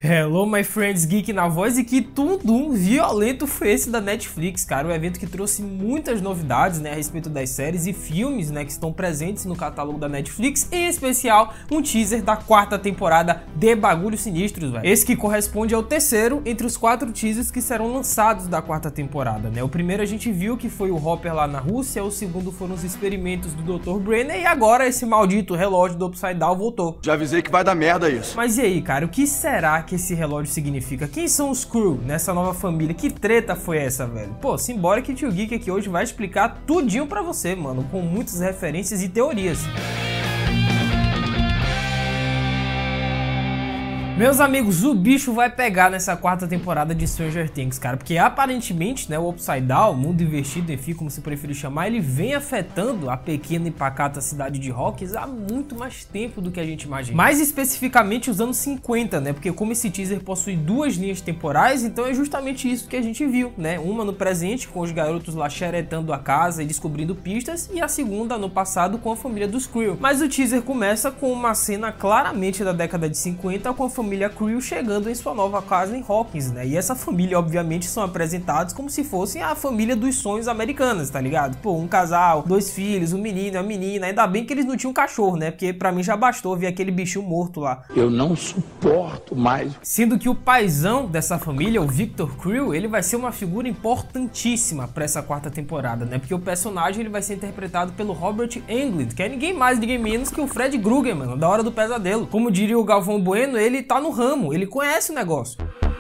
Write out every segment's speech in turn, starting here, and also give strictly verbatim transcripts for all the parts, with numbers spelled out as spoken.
Hello, my friends, Geek na voz, e que tundum violento foi esse da Netflix, cara. O evento que trouxe muitas novidades, né, a respeito das séries e filmes, né, que estão presentes no catálogo da Netflix, em especial um teaser da quarta temporada de Bagulhos Sinistros, velho. Esse que corresponde ao terceiro entre os quatro teasers que serão lançados da quarta temporada, né. O primeiro a gente viu que foi o Hopper lá na Rússia, o segundo foram os experimentos do doutor Brenner, e agora esse maldito relógio do Upside Down voltou. Já avisei que vai dar merda isso. Mas e aí, cara, o que será que esse relógio significa? Quem são os Crew nessa nova família? Que treta foi essa, velho? Pô, simbora que o Tio Geek aqui hoje vai explicar tudinho pra você, mano, com muitas referências e teorias. Meus amigos, o bicho vai pegar nessa quarta temporada de Stranger Things, cara, porque aparentemente, né, o Upside Down, o mundo invertido, enfim, como se preferir chamar, ele vem afetando a pequena e pacata cidade de Hawkins há muito mais tempo do que a gente imagina. Mais especificamente os anos cinquenta, né, porque como esse teaser possui duas linhas temporais, então é justamente isso que a gente viu, né, uma no presente, com os garotos lá xeretando a casa e descobrindo pistas, e a segunda no passado com a família dos Creel. Mas o teaser começa com uma cena claramente da década de cinquenta, com a família família Creel chegando em sua nova casa em Hawkins, né? E essa família, obviamente, são apresentados como se fossem a família dos sonhos americanas, tá ligado? Pô, um casal, dois filhos, um menino, uma menina. Ainda bem que eles não tinham cachorro, né? Porque pra mim já bastou ver aquele bichinho morto lá. Eu não suporto mais. Sendo que o paizão dessa família, o Victor Creel, ele vai ser uma figura importantíssima pra essa quarta temporada, né? Porque o personagem ele vai ser interpretado pelo Robert Englund, que é ninguém mais, ninguém menos que o Fred Krueger, mano, da Hora do Pesadelo. Como diria o Galvão Bueno, ele tá no ramo, ele conhece o negócio.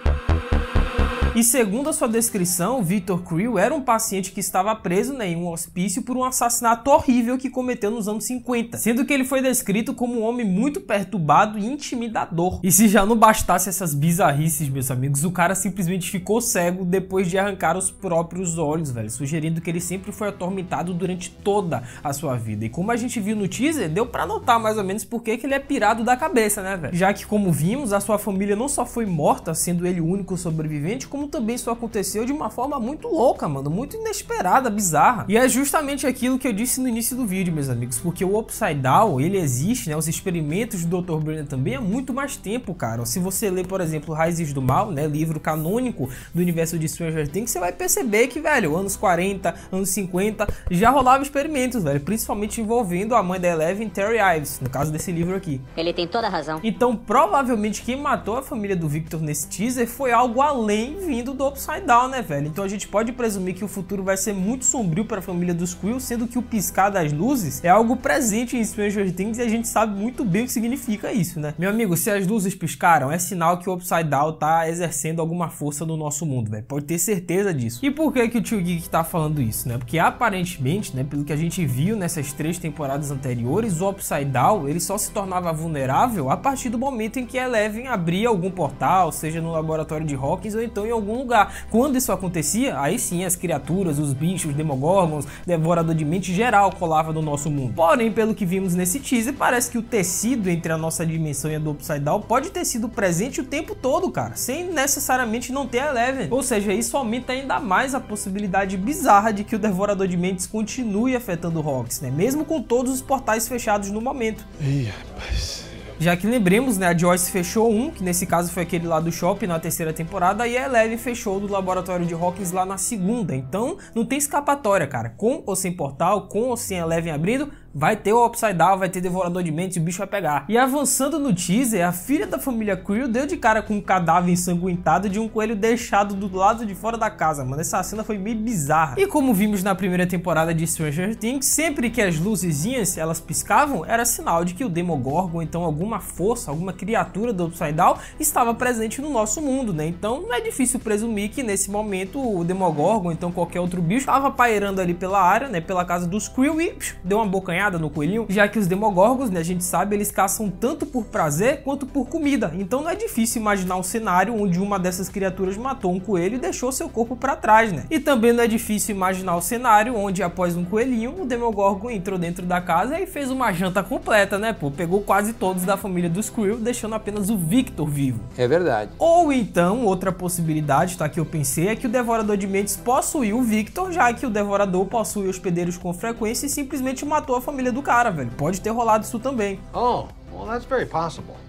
E segundo a sua descrição, Victor Creel era um paciente que estava preso, né, em um hospício por um assassinato horrível que cometeu nos anos cinquenta, sendo que ele foi descrito como um homem muito perturbado e intimidador. E se já não bastasse essas bizarrices, meus amigos, o cara simplesmente ficou cego depois de arrancar os próprios olhos, velho, sugerindo que ele sempre foi atormentado durante toda a sua vida. E como a gente viu no teaser, deu pra notar mais ou menos por que ele é pirado da cabeça, né, velho? Já que, como vimos, a sua família não só foi morta, sendo ele o único sobrevivente, como também isso aconteceu de uma forma muito louca, mano, muito inesperada, bizarra. E é justamente aquilo que eu disse no início do vídeo, meus amigos, porque o Upside Down, ele existe, né, os experimentos do doutor Brenner também há muito mais tempo, cara. Se você ler, por exemplo, Raízes do Mal, né, livro canônico do universo de Stranger Things, você vai perceber que, velho, anos quarenta, anos cinquenta, já rolava experimentos, velho, principalmente envolvendo a mãe da Eleven, Terry Ives, no caso desse livro aqui. Ele tem toda a razão. Então, provavelmente, quem matou a família do Victor nesse teaser foi algo além vindo do Upside Down, né, velho? Então a gente pode presumir que o futuro vai ser muito sombrio para a família dos Creel, sendo que o piscar das luzes é algo presente em Stranger Things e a gente sabe muito bem o que significa isso, né? Meu amigo, se as luzes piscaram, é sinal que o Upside Down tá exercendo alguma força no nosso mundo, velho. Pode ter certeza disso. E por que que o Tio Geek tá falando isso, né? Porque aparentemente, né, pelo que a gente viu nessas três temporadas anteriores, o Upside Down, ele só se tornava vulnerável a partir do momento em que a Eleven abria algum portal, seja no laboratório de Hawkins ou então em algum lugar. Quando isso acontecia, aí sim as criaturas, os bichos, Demogorgons, Devorador de Mente geral colava no nosso mundo. Porém, pelo que vimos nesse teaser, parece que o tecido entre a nossa dimensão e a do Upside Down pode ter sido presente o tempo todo, cara, sem necessariamente não ter a Eleven. Ou seja, isso aumenta ainda mais a possibilidade bizarra de que o Devorador de Mentes continue afetando Hawkins, né? Mesmo com todos os portais fechados no momento. Ih, rapaz. Já que lembremos, né, a Joyce fechou um, que nesse caso foi aquele lá do shopping na terceira temporada, e a Eleven fechou do laboratório de Hawkins lá na segunda. Então não tem escapatória, cara. Com ou sem portal, com ou sem a Eleven abrindo, vai ter o Upside Down, vai ter Devorador de Mentes e o bicho vai pegar. E avançando no teaser, a filha da família Creel deu de cara com um cadáver ensanguentado de um coelho deixado do lado de fora da casa, mano. Essa cena foi meio bizarra. E como vimos na primeira temporada de Stranger Things, sempre que as luzezinhas elas piscavam, era sinal de que o Demogorgon, então alguma força, alguma criatura do Upside Down estava presente no nosso mundo, né? Então não é difícil presumir que nesse momento o Demogorgon, então qualquer outro bicho, estava pairando ali pela área, né, pela casa dos Creel e psh, deu uma bocanhada no coelhinho, já que os Demogorgons, né, a gente sabe, eles caçam tanto por prazer quanto por comida. Então não é difícil imaginar um cenário onde uma dessas criaturas matou um coelho e deixou seu corpo para trás, né? E também não é difícil imaginar o cenário onde após um coelhinho, o Demogorgon entrou dentro da casa e fez uma janta completa, né, pô? Pegou quase todos da família dos Creel, deixando apenas o Victor vivo. É verdade. Ou então, outra possibilidade, tá, que eu pensei, é que o Devorador de Mentes possuiu o Victor, já que o Devorador possui hospedeiros com frequência e simplesmente matou a família do cara, velho. Pode ter rolado isso também. Oh, well, that's very possible.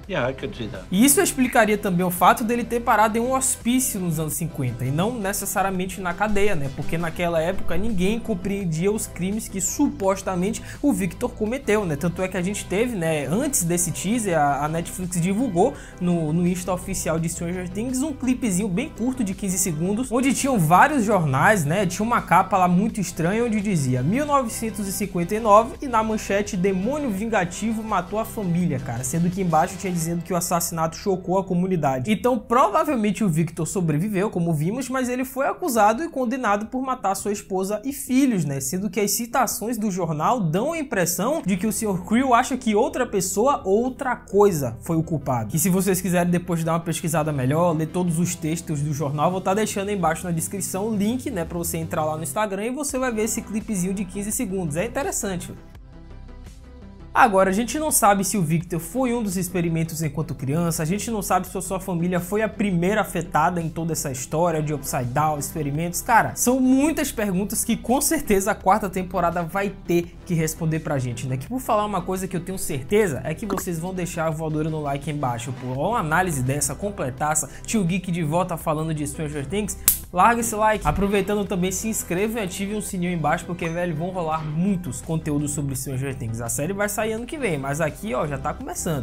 Yeah, I could see that. E isso explicaria também o fato dele ter parado em um hospício nos anos cinquenta e não necessariamente na cadeia, né? Porque naquela época ninguém compreendia os crimes que supostamente o Victor cometeu, né? Tanto é que a gente teve, né, antes desse teaser, a, a Netflix divulgou no, no Insta oficial de Stranger Things um clipezinho bem curto de quinze segundos, onde tinham vários jornais, né? Tinha uma capa lá muito estranha onde dizia mil novecentos e cinquenta e nove e na manchete demônio vingativo matou a família, cara, sendo que embaixo tinha dizendo que o assassinato chocou a comunidade. Então provavelmente o Victor sobreviveu, como vimos, mas ele foi acusado e condenado por matar sua esposa e filhos, né? Sendo que as citações do jornal dão a impressão de que o senhor Creel acha que outra pessoa, outra coisa foi o culpado. E se vocês quiserem depois dar uma pesquisada melhor, ler todos os textos do jornal, vou estar deixando aí embaixo na descrição o link, né, para você entrar lá no Instagram e você vai ver esse clipezinho de quinze segundos. É interessante. Agora, a gente não sabe se o Victor foi um dos experimentos enquanto criança, a gente não sabe se a sua família foi a primeira afetada em toda essa história de Upside Down, experimentos. Cara, são muitas perguntas que com certeza a quarta temporada vai ter que responder pra gente, né? Que por falar uma coisa que eu tenho certeza é que vocês vão deixar a voadora no like aí embaixo, pô. Uma análise dessa, completaça, Tio Geek de volta falando de Stranger Things, larga esse like. Aproveitando também, se inscreva e ative o sininho aí embaixo, porque, velho, vão rolar muitos conteúdos sobre Stranger Things. A série vai sair ano que vem, mas aqui, ó, já tá começando.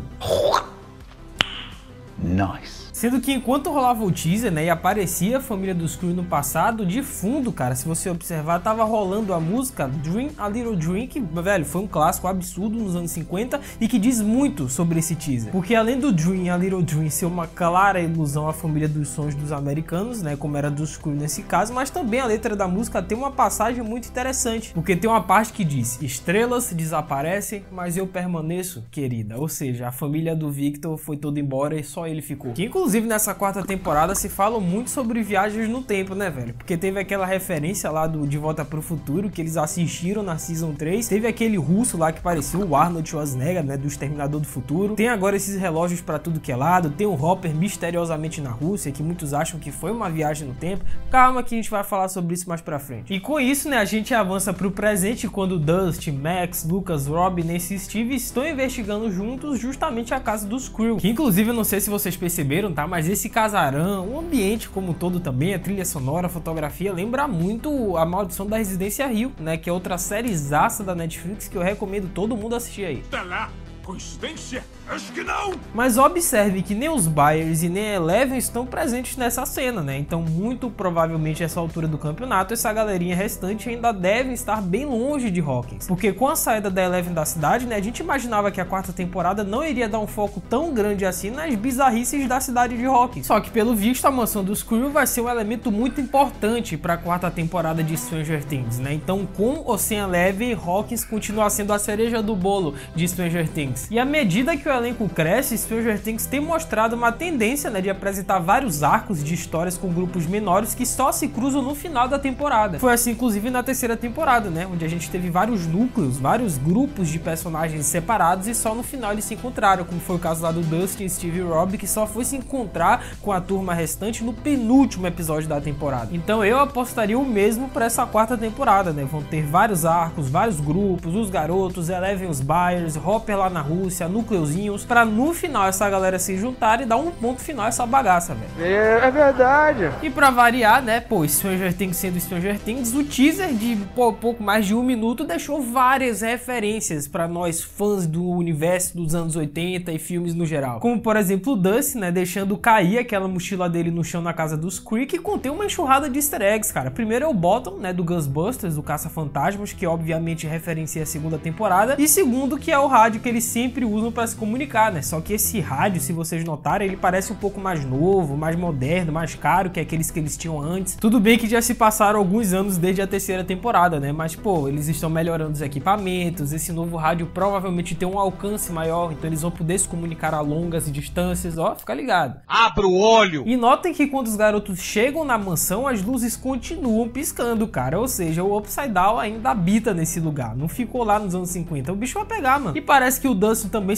Nice. Sendo que enquanto rolava o teaser, né, e aparecia a família dos Creel no passado, de fundo, cara, se você observar, tava rolando a música Dream a Little Dream, que, velho, foi um clássico absurdo nos anos cinquenta e que diz muito sobre esse teaser. Porque além do Dream a Little Dream ser uma clara ilusão à família dos sonhos dos americanos, né, como era dos Creel nesse caso, mas também a letra da música tem uma passagem muito interessante, porque tem uma parte que diz: estrelas desaparecem, mas eu permaneço, querida. Ou seja, a família do Victor foi toda embora e só ele ficou. Que, inclusive, nessa quarta temporada se fala muito sobre viagens no tempo, né, velho? Porque teve aquela referência lá do De Volta pro Futuro que eles assistiram na Season três. Teve aquele russo lá que parecia o Arnold Schwarzenegger, né, do Exterminador do Futuro. Tem agora esses relógios pra tudo que é lado. Tem o Hopper misteriosamente na Rússia, que muitos acham que foi uma viagem no tempo. Calma que a gente vai falar sobre isso mais pra frente. E com isso, né, a gente avança pro presente quando Dusty, Max, Lucas, Rob, Nancy e Steve estão investigando juntos justamente a casa dos Creel. Que inclusive, eu não sei se vocês perceberam, tá? Mas esse casarão, o ambiente como um todo também, a trilha sonora, a fotografia, lembra muito A Maldição da Residência Hill, né? Que é outra sériezaça da Netflix que eu recomendo todo mundo assistir aí. Tá lá. Coincidência? Acho que não! Mas observe que nem os Byers e nem a Eleven estão presentes nessa cena, né? Então, muito provavelmente, a essa altura do campeonato, essa galerinha restante ainda deve estar bem longe de Hawkins. Porque com a saída da Eleven da cidade, né, a gente imaginava que a quarta temporada não iria dar um foco tão grande assim nas bizarrices da cidade de Hawkins. Só que, pelo visto, a mansão dos Creel vai ser um elemento muito importante para a quarta temporada de Stranger Things, né? Então, com ou sem Eleven, Hawkins continua sendo a cereja do bolo de Stranger Things. E à medida que o elenco cresce, Stranger Things tem mostrado uma tendência, né, de apresentar vários arcos de histórias com grupos menores que só se cruzam no final da temporada. Foi assim, inclusive, na terceira temporada, né, onde a gente teve vários núcleos, vários grupos de personagens separados e só no final eles se encontraram, como foi o caso lá do Dustin, Steve e Rob, que só foi se encontrar com a turma restante no penúltimo episódio da temporada. Então eu apostaria o mesmo para essa quarta temporada, né, vão ter vários arcos, vários grupos, os garotos, Eleven, os Byers, Hopper lá na Rússia, núcleozinhos, pra no final essa galera se juntar e dar um ponto final a essa bagaça, velho. É, é verdade. E pra variar, né, pô, Stranger Things sendo Stranger Things, o teaser de pô, pouco mais de um minuto deixou várias referências pra nós fãs do universo dos anos oitenta e filmes no geral. Como, por exemplo, o Dusty, né, deixando cair aquela mochila dele no chão na casa dos Creel, que contém uma enxurrada de easter eggs, cara. Primeiro é o Bottom, né, do Ghostbusters, do Caça-Fantasmas, que obviamente referencia a segunda temporada. E segundo, que é o rádio que eles sempre usam para se comunicar, né? Só que esse rádio, se vocês notarem, ele parece um pouco mais novo, mais moderno, mais caro que aqueles que eles tinham antes. Tudo bem que já se passaram alguns anos desde a terceira temporada, né? Mas, pô, eles estão melhorando os equipamentos, esse novo rádio provavelmente tem um alcance maior, então eles vão poder se comunicar a longas distâncias, ó, fica ligado. Abra o olho! E notem que quando os garotos chegam na mansão, as luzes continuam piscando, cara. Ou seja, o Upside Down ainda habita nesse lugar, não ficou lá nos anos cinquenta. O bicho vai pegar, mano. E parece que o Dustin também se tornou um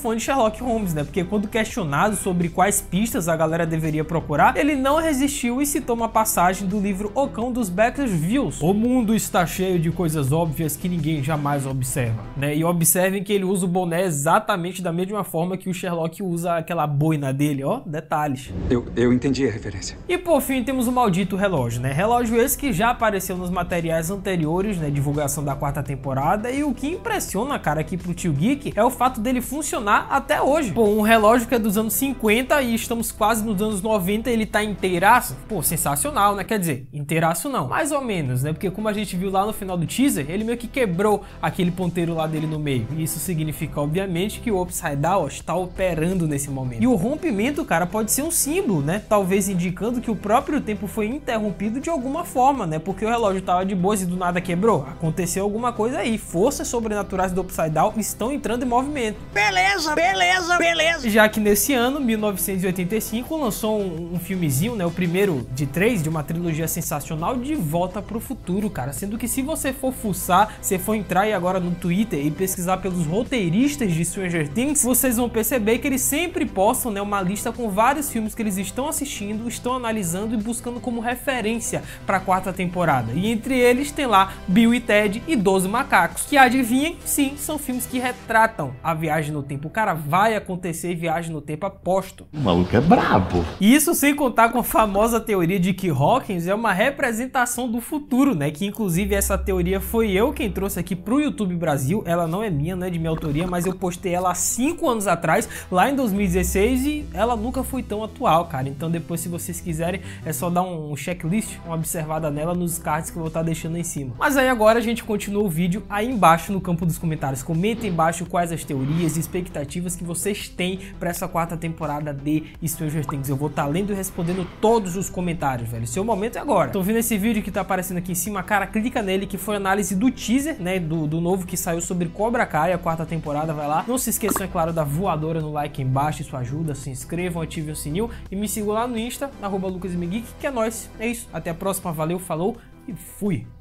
fã de Sherlock Holmes, né? Porque quando questionado sobre quais pistas a galera deveria procurar, ele não resistiu e citou uma passagem do livro O Cão dos Baskervilles. O mundo está cheio de coisas óbvias que ninguém jamais observa, né? E observem que ele usa o boné exatamente da mesma forma que o Sherlock usa aquela boina dele, ó, detalhes. Eu, eu entendi a referência. E por fim temos o maldito relógio, né? Relógio esse que já apareceu nos materiais anteriores, né? Divulgação da quarta temporada, e o que impressiona, cara, aqui pro Tio Geek é o fato dele funcionar até hoje. Pô, um relógio que é dos anos cinquenta e estamos quase nos anos noventa, ele tá inteiraço. Pô, sensacional, né? Quer dizer, inteiraço não, mais ou menos, né? Porque como a gente viu lá no final do teaser, ele meio que quebrou aquele ponteiro lá dele no meio. E isso significa, obviamente, que o Upside Down está operando nesse momento. E o rompimento, cara, pode ser um símbolo, né? Talvez indicando que o próprio tempo foi interrompido de alguma forma, né? Porque o relógio tava de boas e do nada quebrou. Aconteceu alguma coisa aí. Forças sobrenaturais do Upside Down estão entrando em movimento. Beleza, beleza, beleza. Já que nesse ano, mil novecentos e oitenta e cinco, lançou um, um filmezinho, né? O primeiro de três, de uma trilogia sensacional, De Volta pro Futuro, cara. Sendo que se você for fuçar, se for entrar aí agora no Twitter e pesquisar pelos roteiristas de Stranger Things, vocês vão perceber que eles sempre postam, né, uma lista com vários filmes que eles estão assistindo, estão analisando e buscando como referência para a quarta temporada. E entre eles tem lá Bill e Ted e doze Macacos, que adivinhem, sim, são filmes que retratam a viagem no tempo. O cara, vai acontecer viagem no tempo, aposto. O maluco é brabo. E isso sem contar com a famosa teoria de que Hawkins é uma representação do futuro, né? Que inclusive essa teoria foi eu quem trouxe aqui pro YouTube Brasil. Ela não é minha, não é de minha autoria, mas eu postei ela há cinco anos atrás, lá em dois mil e dezesseis, e ela nunca foi tão atual, cara. Então depois, se vocês quiserem, é só dar um checklist, uma observada nela nos cards que eu vou estar deixando aí em cima. Mas aí agora a gente continua o vídeo aí embaixo no campo dos comentários. Comentem embaixo quais as teorias e expectativas que vocês têm para essa quarta temporada de Stranger Things. Eu vou estar lendo e respondendo todos os comentários, velho. Seu momento é agora. Tô vendo esse vídeo que tá aparecendo aqui em cima, cara, clica nele, que foi análise do teaser, né, do, do novo que saiu sobre Cobra Kai, a quarta temporada, vai lá. Não se esqueçam, é claro, da voadora no like aí embaixo, isso ajuda. Se inscrevam, ativem o sininho e me sigam lá no Insta, arroba lucasmgeek, que é nóis. É isso, até a próxima, valeu, falou e fui!